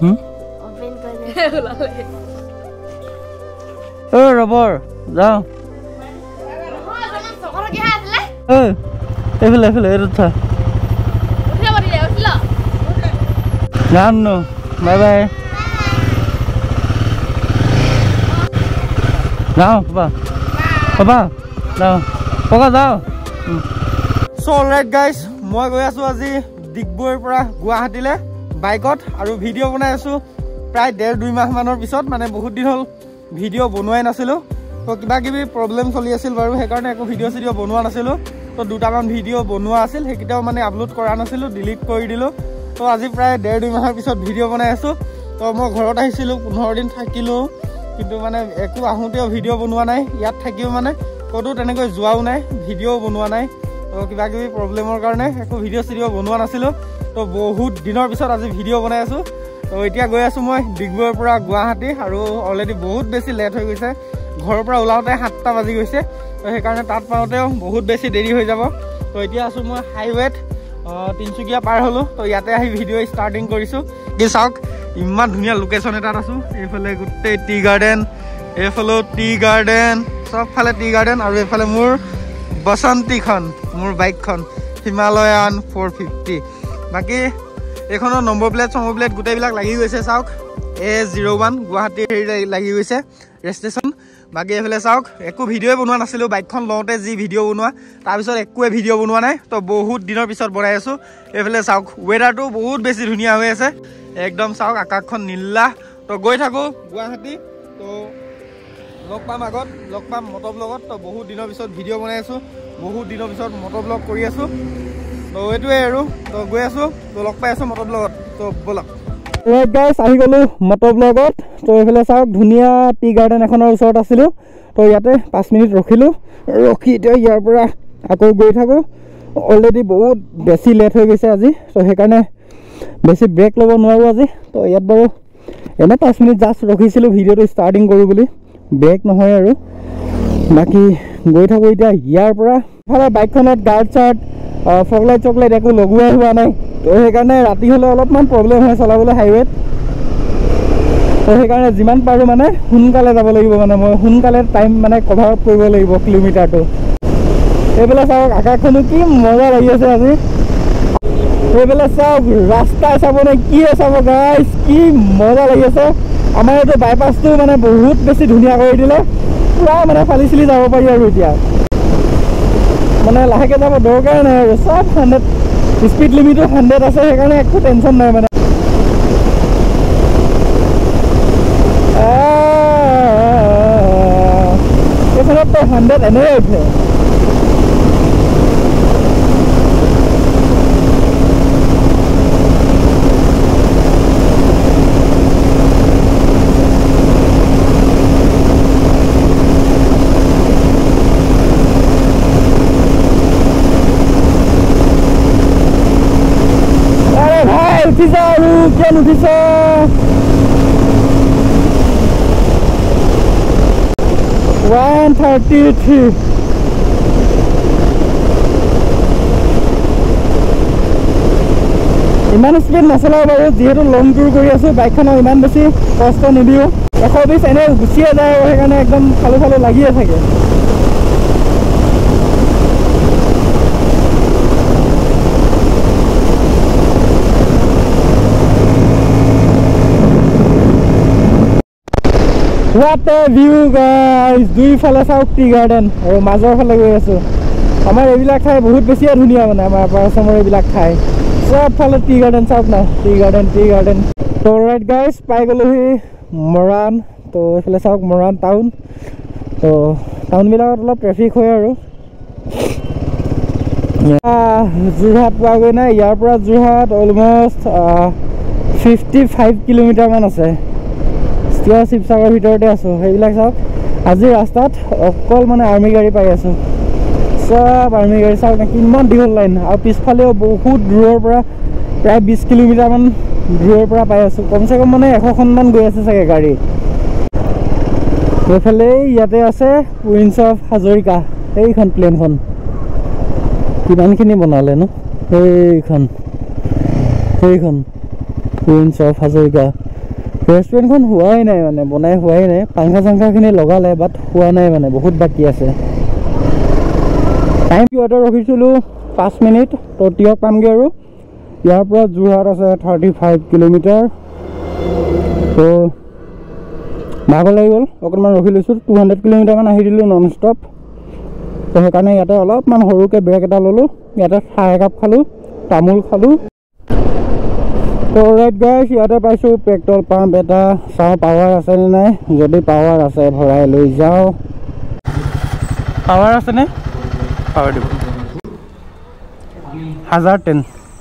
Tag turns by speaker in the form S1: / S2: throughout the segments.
S1: Open कर
S2: दे रबर जाओ एफिल एफिल था जान नो बाय बाय जाओ पापा पापा जाओ पापा जाओ सो ऑलराइट गाइस মই গৈ আছো আজি ডিগবৈৰ পৰা গুৱাহাটীলৈ বাইকত আৰু ভিডিঅ' বনাই আছো প্ৰায় 1.5-2 মাহ মানৰ পিছত মানে বহুত দিন হ'ল ভিডিঅ' বনোৱাই নাছিলো তো কিবা কিবি প্ৰবলেম চলি আছিল বাৰু সেইকাৰণে একো ভিডিঅ' চিডিঅ' বনোৱা নাছিলো তো দুটামান ভিডিঅ' বনোৱা আছিল সেইকেইটাও মানে আপলোড কৰা নাছিলো ডিলিট কৰি দিলো তো আজি প্ৰায় 1.5-2 মাহৰ পিছত ভিডিঅ' বনাই আছো তো মই ঘৰত আহিছিলো 15 দিন থাকিলো কিন্তু মানে একো আহোঁতেও ভিডিঅ' বনোৱা নাই ইয়াত থাকিও মানে ক'তো তেনেকৈ যোৱাও নাই ভিডিঅ' বনোৱা নাই তো কিবা কিবি প্ৰবলেমৰ কাৰণে একো ভিডিঅ' চিডিঅ' বনোৱা নাছিলো তো বহুত দিনৰ পিছত আজি ভিডিঅ' বনাই আছো তো এতিয়া গৈ আছো মই ডিগবৈৰ পৰা গুৱাহাটী আৰু অলৰেডি বহুত বেছি লেট হৈ গৈছে ঘৰৰ পৰা ওলাওঁতে 7টা বাজি গৈছে তো সেইকাৰণে তাত পাওঁতেও বহুত বেছি দেৰি হৈ যাব তো এতিয়া আছো মই হাইৱেত তিনচুকীয়া পাৰ হলো তো ইয়াতে আহি ভিডিঅ' ষ্টাৰ্টিং কৰিছো কি চাওক ইমান ধুনীয়া লোকেশ্যন এটাত আছো এইফালে গোটেই টি গাৰ্ডেন এইফালেও টি গাৰ্ডেন চবফালে টি গাৰ্ডেন আৰু এইফালে মোৰ বসন্তীখন মোৰ বাইকখন হিমালয়ান 450 বাকি এখনৰ নম্বৰ প্লেট গোটেইবিলাক লাগি গৈছে চাওক A01 গুৱাহাটী লাগি গৈছে ৰেজিষ্ট্ৰেশ্যন বাকি এফালে চাওক একো ভিডিঅ'ই বনোৱা নাছিলো বাইকখন লওঁতে যি ভিডিঅ' বনোৱা তাৰপিছত একোৱে ভিডিঅ' বনোৱা নাই তো বহুত দিনৰ পিছত বনাই আছো এইফালে চাওক ৱেডাৰটো বহুত বেছি ধুনীয়া হৈ আছে একদম চাওক আকাশখন নীলা তো গৈ থাকো গুৱাহাটী তো লগ পাম মটব্লগত তো বহুত দিনৰ পিছত ভিডিঅ' বনাই আছো বহুত দিনৰ পিছত মটব্লগ কৰি আছো তো এইটোৱে আৰু তো গৈ আছো তো লগ পাই আছো মটব্লগত তো বলক অলৰাইট গাইছ আহি গ'লো মটব্লগত তো এইফালে চাওক ধুনীয়া টি গাৰ্ডেন এখনৰ ওচৰত আছিলো তো ইয়াতে 5 মিনিট ৰখি এতিয়া ইয়াৰ পৰা আকৌ গৈ থাকো অলৰেডি বহুত বেছি লেট হৈ গৈছে আজি তো সেইকাৰণে বেছি ব্ৰেক ল'ব নোৱাৰো আজি তো ইয়াত বাৰু এনে 5 মিনিট জাষ্ট ৰখিছিলো ভিডিঅ'টো ষ্টাৰ্টিং কৰো বুলি ব্ৰেক নহয় আৰু বাকি গৈ থাকো এতিয়া ইয়াৰ পৰা ফালে বাইকখনত গাৰ্ড চাৰ্ট ফগলাইট চকলাইট একো লগোৱাই হোৱা নাই তো সেইকাৰণে ৰাতি হ'লে অলপমান প্ৰব্লেম হয় চলাবলৈ হাইৱেত তো সেইকাৰণে যিমান পাৰো মানে সোনকালে যাব লাগিব মানে মই সোনকালে টাইম মানে কভাৰ আপ কৰিব লাগিব কিলোমিটাৰটো এইফালে চাওক আকাশখনো কি মজা লাগি আছে আজি এইফালে চাওক ৰাস্তাই চাবনে কি চাব গাইছ কি মজা লাগি আছে আমাৰ এইটো বাইপাছটো মানে বহুত বেছি ধুনীয়া কৰি দিলে পুৰা মানে ফালি চিলি যাব পাৰি আৰু এতিয়া মানে লাহেকে যাব দৰকাৰ নাই আৰু চব 100 স্পীড লিমিটো 100 আছে সেইকাৰণে একো টেনশ্যন নাই মানে এইখনত তো 100 এনেই উঠে Quem não disse ইমান স্পীড নচলাও বাৰু যিহেতু লং টুৰ কৰি আছো বাইকখনৰ ইমান বেছি কষ্ট নিদিও 120 এনে গুচিয়ে যায় আৰু সেইকাৰণে একদম ফালো লাগিয়ে থাকে What a view guys দুইফালে চাওক টি গাৰ্ডেন আৰু মাজৰ ফালে গৈ আছো আমাৰ এইবিলাক ঠাই বহুত বেছি ধুনীয়া মানে আমাৰ পাৰচমৰ এইবিলাক ঠাই সব ফালে টি গাৰ্ডেন চাওক না টি গাৰ্ডেন তো অলৰাইট গাইজ পাই গ'লোহি মৰাণ তো এইফালে চাওক মৰাণ টাউন তো টাউনবিলাকত অলপ ট্ৰেফিক হয় আৰু যোৰহাট পোৱাগৈ নাই ইয়াৰ পৰা যোৰহাট অলমষ্ট 55 কিলোমিটাৰমান আছে এতিয়া শিৱসাগৰ ভিতৰতে আছো সেইবিলাক চাওক আজি ৰাস্তাত অকল মানে আৰ্মি গাড়ী পাই আছো সব আৰ্মি গাড়ী চাওক কিমান দীঘল লাইন আৰু পিছফালেও বহুত দূৰৰ পৰা প্ৰায় 20 কিলোমিটাৰমান দূৰৰ পৰা পাই আছো কমচে কম মানে 100খনমান গৈ আছে চাগে গাড়ী এইফালে ইয়াতে আছে প্ৰিন্স অফ হাজৰিকা এইখন প্লেনখন কিমানখিনি বনালে ন এইখন প্ৰিন্স অফ হাজৰিকা ৰেষ্টুৰেণ্টখন হোৱাই নাই মানে বনাই হোৱাই নাই পাংখা চাংখাখিনি লগালে বাট হোৱা নাই মানে বহুত বাকী আছে টাইম কিয়তে ৰখিছিলোঁ 5 মিনিট তো তিয়ক পামগৈ আৰু ইয়াৰ পৰা যোৰহাট আছে 35 কিলোমিটাৰ তো ভাগৰ লাগি গ'ল অকণমান ৰখি লৈছোঁ 200 কিলোমিটাৰমান আহি দিলোঁ নন ষ্টপ তো সেইকাৰণে ইয়াতে অলপমান সৰুকৈ ব্ৰেক এটা ল'লোঁ ইয়াতে চাহ একাপ খালোঁ তামোল খালোঁ তো ৰাইট গাইছ ইয়াতে পাইছোঁ পেট্ৰল পাম্প এটা চাওঁ পাৱাৰ আছেনে নাই যদি পাৱাৰ আছে ভৰাই লৈ যাওঁ পাৱাৰ আছেনে পাৱাৰ দিব 1010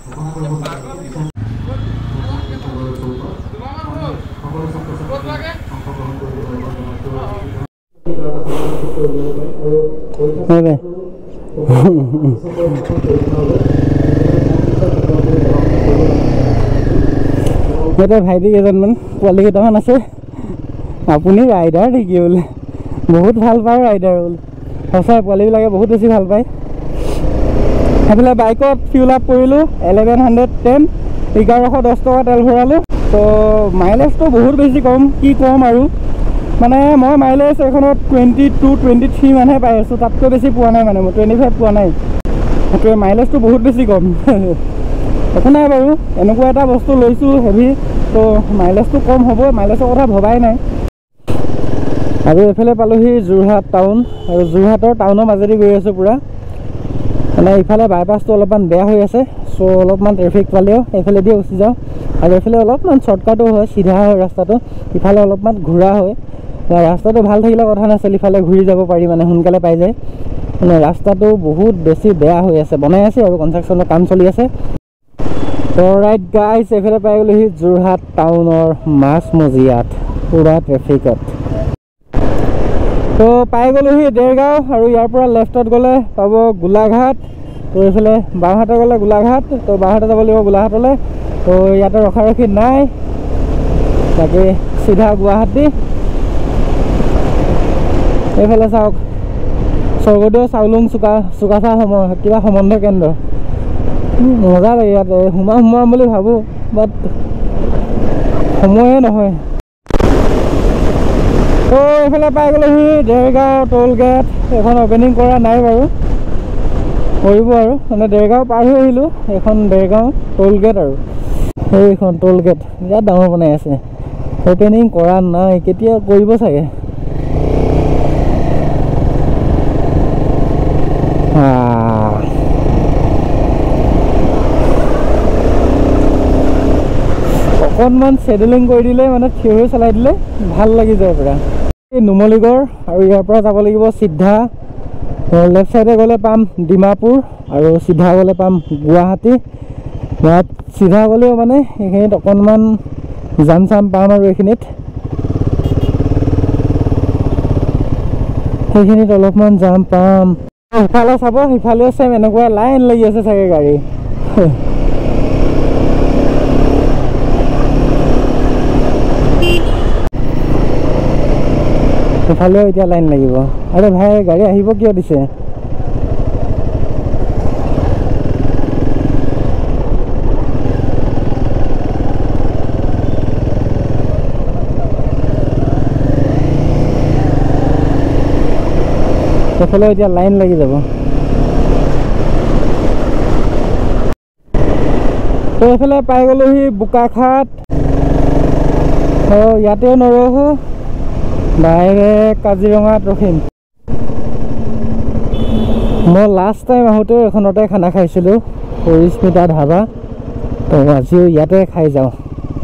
S2: ভাইটি কেইজনমান পোৱালি কেইটামান আছে আপুনি ৰাইডাৰ নেকি বোলে বহুত ভাল পায় ৰাইডাৰ বোলে সঁচাই পোৱালিবিলাকে বহুত বেছি ভাল পায় সেইফালে বাইকত ফিউল আপ কৰিলোঁ 1110 1110 টকা তেল ভৰালোঁ তো মাইলেজটো বহুত বেছি কম কি ক'ম আৰু মানে মই মাইলেজ এখনত 22-23 মানহে পাই আছোঁ তাতকৈ বেছি পোৱা নাই মানে মই 25 পোৱা নাই সেইটোৱে মাইলেজটো বহুত বেছি কম একো নাই বাৰু এনেকুৱা এটা বস্তু লৈছোঁ হেভি তো মাইলেজটো কম হ'ব মাইলেজৰ কথা ভবাই নাই আৰু এইফালে পালোঁহি যোৰহাট টাউন আৰু যোৰহাটৰ টাউনৰ মাজেদি গৈ আছোঁ পূৰা মানে ইফালে বাইপাছটো অলপমান বেয়া হৈ আছে চ' অলপমান ট্ৰেফিক পালেও এইফালে দিয়ে গুচি যাওঁ আৰু এইফালে অলপমান শ্বৰ্টকাটো হয় চিধা হয় ৰাস্তাটো ইফালে অলপমান ঘূৰা হয় ৰাস্তাটো ভাল থাকিলে কথা নাছিল ইফালে ঘূৰি যাব পাৰি মানে সোনকালে পাই যায় মানে ৰাস্তাটো বহুত বেছি বেয়া হৈ আছে বনাই আছে আৰু কনষ্ট্ৰাকশ্যনৰ কাম চলি আছে তো ৰাইট গাইছ এইফালে পাই গ'লোহি যোৰহাট টাউনৰ মাজমজিয়াত পূৰা ট্ৰেফিকত তো পাই গ'লোহি দেৰগাঁও আৰু ইয়াৰ পৰা লেফ্টত গ'লে পাব গোলাঘাট তো এইফালে বাওঁহাতে গ'লে গোলাঘাট তো বাওঁহাতে যাব লাগিব গোলাঘাটলৈ তো ইয়াতে ৰখাৰখি নাই তাকে চিধা গুৱাহাটী এইফালে চাওক স্বৰ্গদেউ চাউলুং চুকাফা কিবা সম্বন্ধ কেন্দ্ৰ মজা লাগে ইয়াতে সোমাম বুলি ভাবোঁ বাট সময়ে নহয় তো এইফালে পাই গ'লোহি দেৰগাঁও টোল গেট এখন অপেনিং কৰা নাই বাৰু কৰিব আৰু মানে দেৰগাঁও পাৰ হৈ আহিলোঁ এইখন দেৰগাঁও টোল গেট আৰু সেইখন টোল গেট বিৰাট ডাঙৰ বনাই আছে অপেনিং কৰা নাই কেতিয়া কৰিব চাগে অকণমান চেডুলিং কৰি দিলে মানে থিয় হৈ চলাই দিলে ভাল লাগি যায় পূৰা এই নুমলীগড় আৰু ইয়াৰ পৰা যাব লাগিব চিধা লেফ্ট চাইডে গ'লে পাম ডিমাপুৰ আৰু চিধা গ'লে পাম গুৱাহাটী ইয়াত চিধা গ'লেও মানে এইখিনিত অকণমান জাম চাম পাম আৰু এইখিনিত সেইখিনিত অলপমান জাম পাম সিফালে চাব সিফালেও চেম এনেকুৱা লাইন লাগি আছে চাগে গাড়ী সিফালেও এতিয়া লাইন লাগিব আৰে ভাই গাড়ী আহিব কিয় দিছে সেইফালেও এতিয়া লাইন লাগি যাব তো এইফালে পাই গ'লোহি বোকাখাট ইয়াতেও নৰহো ডাইৰেক্ট কাজিৰঙাত ৰখিম মই লাষ্ট টাইম আহোঁতেও এখনতে খানা খাইছিলোঁ পৰিস্মিতা ধাবা তো আজিও ইয়াতে খাই যাওঁ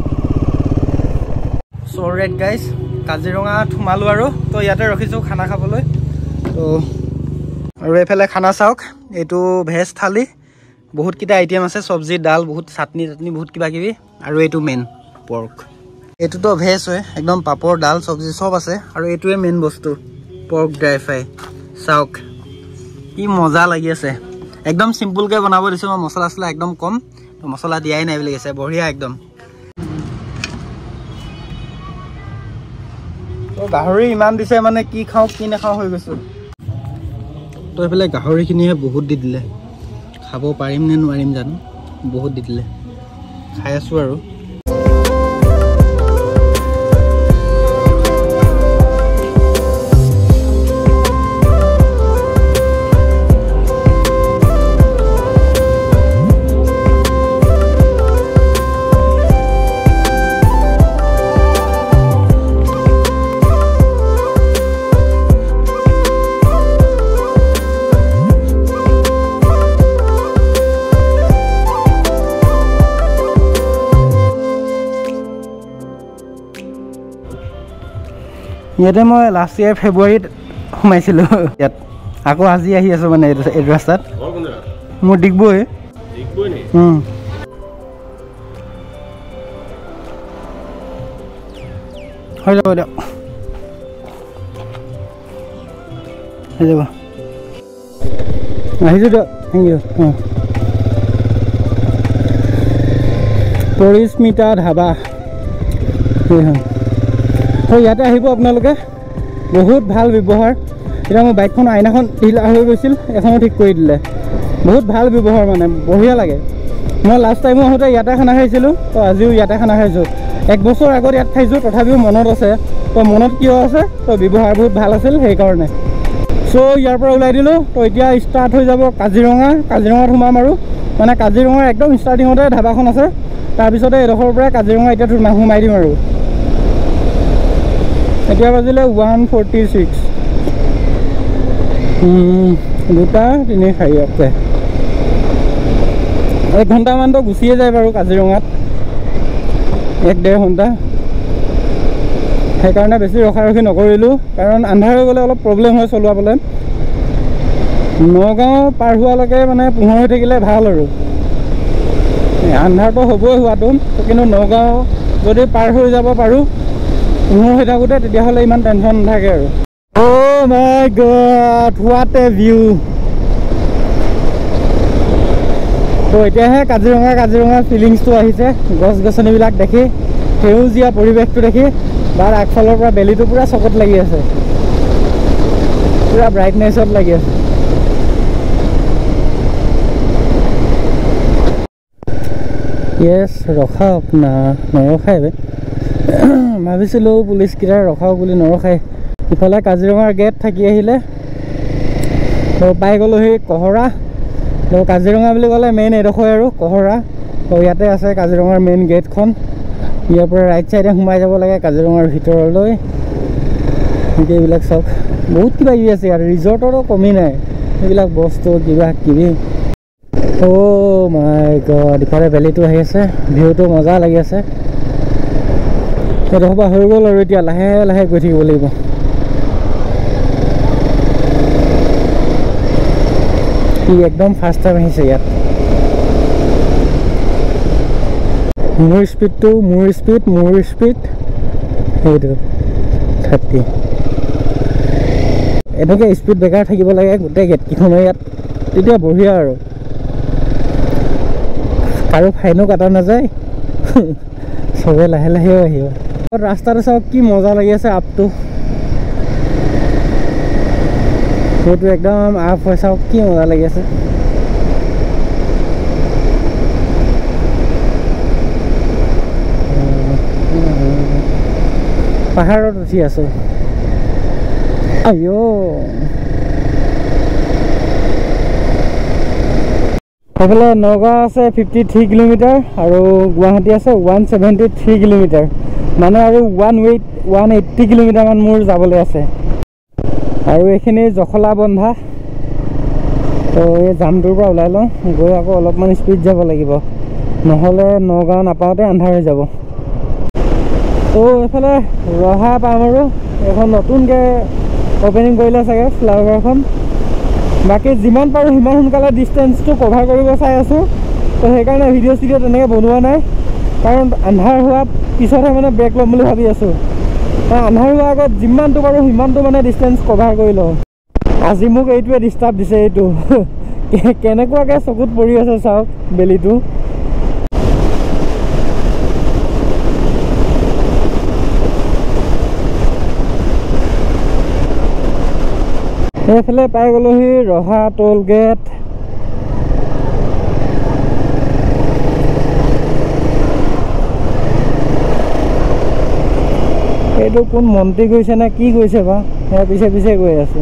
S2: চ' ৰাইট গাইজ কাজিৰঙাত সোমালোঁ আৰু তো ইয়াতে ৰখিছোঁ খানা খাবলৈ তো আৰু এইফালে খানা চাওক এইটো ভেজ থালি বহুতকেইটা আইটেম আছে চব্জি ডাল বহুত চাটনি বহুত কিবা কিবি আৰু এইটো মেইন পৰ্ক এইটোতো ভেজ হয় একদম পাপৰ ডাল চব্জি চব আছে আৰু এইটোৱে মেইন বস্তু পৰ্ক ড্ৰাই ফ্ৰাই চাওক কি মজা লাগি আছে একদম চিম্পুলকৈ বনাব দিছোঁ মই মছলা চছলা একদম কম মছলা দিয়াই নাই বুলি কৈছে বঢ়িয়া একদম তো গাহৰি ইমান দিছে মানে কি খাওঁ কি নাখাওঁ হৈ গৈছোঁ তো এইফালে গাহৰিখিনিহে বহুত দি দিলে খাব পাৰিম নে নোৱাৰিম জানো বহুত দি দিলে খাই আছোঁ আৰু ইয়াতে মই লাষ্ট ইয়াৰ ফেব্ৰুৱাৰীত সোমাইছিলোঁ ইয়াত আকৌ আজি আহি আছোঁ মানে এইটো ৰাস্তাত মোৰ ডিগবৈ হৈ যাব দিয়ক হৈ যাব আহিছোঁ দিয়ক থেংক ইউ পৰিস্মিতা ধাবা হয় ইয়াতে আহিব আপোনালোকে বহুত ভাল ব্যৱহাৰ এতিয়া মোৰ বাইকখন আইনাখন ঢিলা হৈ গৈছিল এখনো ঠিক কৰি দিলে বহুত ভাল ব্যৱহাৰ মানে বঢ়িয়া লাগে মই লাষ্ট টাইমো আহোঁতে ইয়াতে খানা খাইছিলোঁ তো আজিও ইয়াতে খানা খাইছোঁ 1 বছৰ আগত ইয়াত খাইছোঁ তথাপিও মনত আছে তো মনত কিয় আছে তো ব্যৱহাৰ বহুত ভাল আছিল সেইকাৰণে চ' ইয়াৰ পৰা ওলাই দিলোঁ তো এতিয়া ষ্টাৰ্ট হৈ যাব কাজিৰঙাত সোমাম আৰু মানে কাজিৰঙাৰ একদম ষ্টাৰ্টিঙতে ধাবাখন আছে তাৰপিছতে এডোখৰৰ পৰা কাজিৰঙা এতিয়া সোমাই দিম আৰু এতিয়া বাজিলে 1:46 2টা 3 4 অ'কে 1 ঘণ্টামানতো গুচিয়ে যায় বাৰু কাজিৰঙাত 1-1.5 ঘণ্টা সেইকাৰণে বেছি ৰখাৰখি নকৰিলোঁ কাৰণ আন্ধাৰ হৈ গ'লে অলপ প্ৰব্লেম হয় চলোৱাবলৈ নগাঁও পাৰ হোৱালৈকে মানে পোহৰ হৈ থাকিলে ভাল আৰু আন্ধাৰটো হ'বই হোৱাটো কিন্তু নগাঁও যদি পাৰ হৈ যাব পাৰোঁ পোহৰ হৈ থাকোঁতে তেতিয়াহ'লে ইমান টেনশ্যন নাথাকে আৰু oh' my god what a view তো এতিয়াহে কাজিৰঙাৰ ফিলিংছটো আহিছে গছ গছনিবিলাক দেখি সেউজীয়া পৰিৱেশটো দেখি তাৰ আগফালৰ পৰা বেলিটো পূৰা চকুত লাগি আছে পূৰা ব্ৰাইটনেছত লাগি আছে য়েছ ৰখাওক না নৰখাই ভাবিছিলোঁ পুলিচকেইটা ৰখাওক বুলি নৰখায় ইফালে কাজিৰঙাৰ গেট থাকি আহিলে তো পাই গ'লোহি কহৰা তো কাজিৰঙা বুলি ক'লে মেইন এডোখৰ আৰু কহৰা তো ইয়াতে আছে কাজিৰঙাৰ মেইন গেটখন ইয়াৰ পৰা ৰাইট চাইডে সোমাই যাব লাগে কাজিৰঙাৰ ভিতৰলৈ এইবিলাক চাওক বহুত কিবা কিবি আছে ইয়াত ৰিজৰ্টৰো কমি নাই এইবিলাক বস্তু কিবা কিবি অ' মাই গড ইফালে বেলিটো আহি আছে ভিউটো মজা লাগি আছে এডোখৰ হৈ গ'ল আৰু এতিয়া লাহে লাহে গৈ থাকিব লাগিব একদম ফাৰ্ষ্ট টাইম আহিছে ইয়াত মোৰ স্পীড সেইটো 30 এনেকৈ স্পীড ব্ৰেকাৰ থাকিব লাগে গোটেই গেটকেইখনৰ ইয়াত তেতিয়া বঢ়িয়া আৰু কাৰো ফাইনো কাটা নাযায় চবে লাহে লাহেও আহিব ৰাস্তাটো চাওক কি মজা লাগি আছে আপটো সেইটো একদম আপ হৈ চাওক কি মজা লাগি আছে পাহাৰত উঠি আছো আইঅ সেইফালে নগাঁও আছে 53 কিলোমিটাৰ আৰু গুৱাহাটী আছে 173 কিলোমিটাৰ মানে আৰু 180 কিলোমিটাৰমান মোৰ যাবলৈ আছে আৰু এইখিনি জখলা বন্ধা তো এই জামটোৰ পৰা ওলাই লওঁ গৈ আকৌ অলপমান স্পীড যাব লাগিব নহ'লে নগাঁও নাপাওঁতে আন্ধাৰ হৈ যাব তো এইফালে ৰহা পাম আৰু এখন নতুনকৈ অপেনিং কৰিলে চাগে ফ্লাইঅভাৰখন বাকী যিমান পাৰোঁ সিমান সোনকালে ডিষ্টেঞ্চটো কভাৰ কৰিব চাই আছোঁ তো সেইকাৰণে ভিডিঅ' চিডিঅ' তেনেকৈ বনোৱা নাই কাৰণ আন্ধাৰ হোৱাৰ পিছতহে মানে ব্ৰেক ল'ম বুলি ভাবি আছোঁ আন্ধাৰ হোৱাৰ আগত যিমানটো পাৰোঁ সিমানটো মানে ডিষ্টেঞ্চ কভাৰ কৰি লওঁ আজি মোক এইটোৱে ডিষ্টাৰ্ব দিছে এইটো কেনেকুৱাকৈ চকুত পৰি আছে চাওক বেলিটো এইফালে পাই গ'লোহি ৰহা টোল গেট এইটো কোন মন্ত্ৰী গৈছে নে কি গৈছে বা ইয়াৰ পিছে পিছে গৈ আছোঁ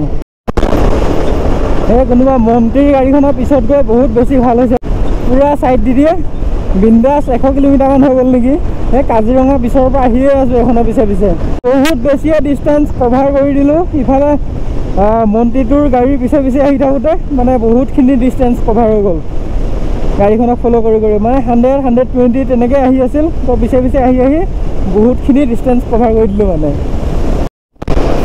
S2: এই কোনোবা মন্ত্ৰীৰ গাড়ীখনৰ পিছত গৈ বহুত বেছি ভাল হৈছে পূৰা ছাইড দি দিয়ে বিন্দাছ 100 কিলোমিটাৰমান হৈ গ'ল নেকি এই কাজিৰঙা পিছৰ পৰা আহিয়ে আছোঁ এখনৰ পিছে পিছে বহুত বেছিয়ে ডিষ্টেঞ্চ কভাৰ কৰি দিলোঁ ইফালে মন্ত্ৰীটোৰ গাড়ীৰ পিছে পিছে আহি থাকোঁতে মানে বহুতখিনি ডিষ্টেঞ্চ কভাৰ হৈ গ'ল গাড়ীখনক ফ'ল' কৰি মানে 100-120 তেনেকৈ আহি আছিল তো পিছে পিছে আহি বহুতখিনি ডিষ্টেঞ্চ কভাৰ কৰি দিলোঁ মানে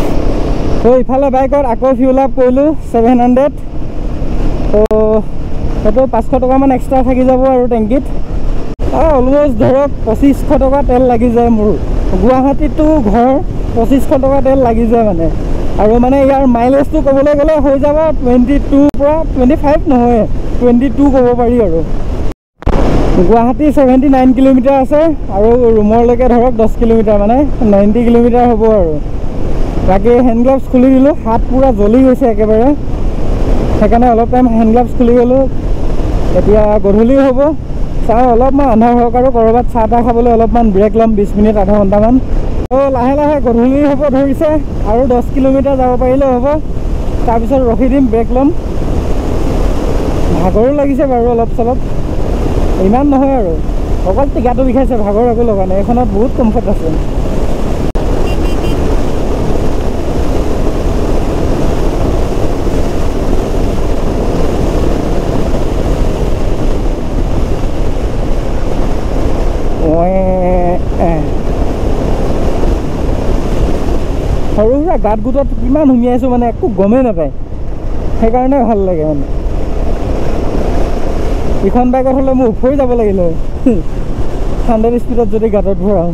S2: তো ইফালে বাইকত আকৌ ফিউল আপ কৰিলোঁ 700 তো সেইটো 500 টকামান এক্সট্ৰা থাকি যাব আৰু টেংকিত অলমষ্ট ধৰক 2500 টকা তেল লাগি যায় মোৰ গুৱাহাটীতো ঘৰ 2500 টকা তেল লাগি যায় মানে আৰু মানে ইয়াৰ মাইলেজটো ক'বলৈ গ'লে হৈ যাব 22 পৰা 25 নহয় 22 ক'ব পাৰি আৰু গুৱাহাটী 79 কিলোমিটাৰ আছে আৰু ৰুমৰলৈকে ধৰক 10 কিলোমিটাৰ মানে 90 কিলোমিটাৰ হ'ব আৰু বাকী হেণ্ড গ্লাভছ খুলি দিলোঁ হাত পূৰা জ্বলি গৈছে একেবাৰে সেইকাৰণে অলপ টাইম হেণ্ড গ্লাভছ খুলি গ'লোঁ এতিয়া গধূলি হ'ব চাওঁ অলপমান আন্ধাৰ হওক আৰু ক'ৰবাত চাহ তাহ খাবলৈ অলপমান ব্ৰেক ল'ম 20 মিনিট আধা ঘণ্টামান তো লাহে লাহে গধূলি হ'ব ধৰিছে আৰু 10 কিলোমিটাৰ যাব পাৰিলে হ'ব তাৰপিছত ৰখি দিম ব্ৰেক ল'ম ভাগৰো লাগিছে বাৰু অলপ চলপ ইমান নহয় আৰু অকল টিকাটো বিষাইছে ভাগৰ একো লগা নাই এইখনত বহুত কমফৰ্ট আছে সৰু সুৰা গাঁত গোটত কিমান সুমিয়াইছোঁ মানে একো গমেই নাপায় সেইকাৰণে ভাল লাগে মানে ইখন বাইকত হ'লে মোৰ উফৰি যাব লাগিলে 100 স্পীডত যদি গাঁতত ভৰাওঁ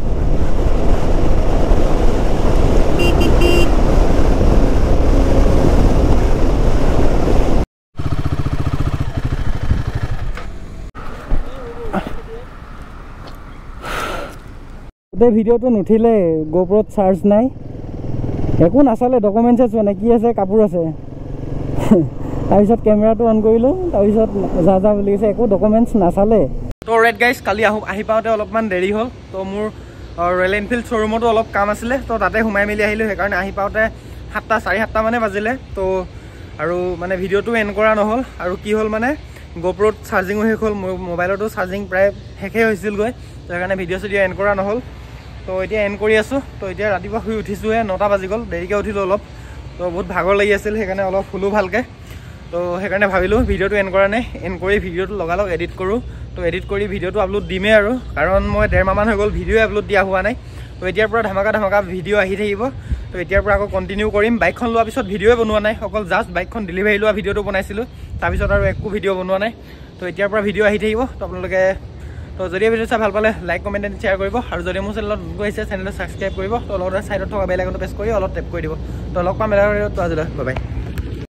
S2: গোটেই ভিডিঅ'টো নুঠিলে গোপ্ৰত চাৰ্জ নাই একো নাচালে ডকুমেণ্টছে চোৱা নাই কি আছে কাপোৰ আছে তাৰপিছত কেমেৰাটো অন কৰিলোঁ তাৰপিছত যা বুলি কৈছে একো ডকুমেণ্টছ নাচালে তো ৰেড গাইজ কালি আহি পাওঁতে অলপমান দেৰি হ'ল তো মোৰ ৰয়েল এনফিল্ড শ্ব'ৰুমতো অলপ কাম আছিলে তো তাতে সোমাই মেলি আহিলোঁ সেইকাৰণে আহি পাওঁতে 7:30 মানে বাজিলে তো আৰু মানে ভিডিঅ'টো এণ্ড কৰা নহ'ল আৰু কি হ'ল মানে গোপ্ৰত চাৰ্জিঙো শেষ হ'ল মোৰ মোবাইলতো চাৰ্জিং প্ৰায় শেষেই হৈছিলগৈ তো সেইকাৰণে ভিডিঅ' চিডিঅ' এণ্ড কৰা নহ'ল তো এতিয়া এণ্ড কৰি আছোঁ তো এতিয়া ৰাতিপুৱা শুই উঠিছোঁহে 9টা বাজি গ'ল দেৰিকৈ উঠিলোঁ অলপ তো বহুত ভাগৰ লাগি আছিল সেইকাৰণে অলপ শুলোঁ ভালকৈ তো সেইকাৰণে ভাবিলোঁ ভিডিঅ'টো এণ্ড কৰা নাই এণ্ড কৰি ভিডিঅ'টো লগালগ এডিট কৰোঁ তো এডিট কৰি ভিডিঅ'টো আপলোড দিমেই আৰু কাৰণ মই 1.5 মাহমান হৈ গ'ল ভিডিঅ' আপলোড দিয়া হোৱা নাই তো এতিয়াৰ পৰা ধামাকা ভিডিঅ' আহি থাকিব তো এতিয়াৰ পৰা আকৌ কণ্টিনিউ কৰিম বাইকখন লোৱাৰ পিছত ভিডিঅ'ই বনোৱা নাই অকল জাষ্ট বাইকখন ডেলিভাৰী লোৱা ভিডিঅ'টো বনাইছিলোঁ তাৰপিছত আৰু একো ভিডিঅ' বনোৱা নাই তো এতিয়াৰ পৰা ভিডিঅ' আহি থাকিব তো আপোনালোকে তো যদি ভিডিঅ' চাই ভাল পালে লাইক কমেণ্ট এণ্ড শ্বেয়াৰ কৰিব আৰু যদি মোৰ চেনেলত নতুন আহিছে চেনেলটো ছাবস্ক্ৰাইব কৰিব তো লগতে ছাইডত থকা বেল আইকনটো প্ৰেছ কৰি অলপ টেপ কৰি দিব তো লগ পাম তো আজিলৈ বাই বাই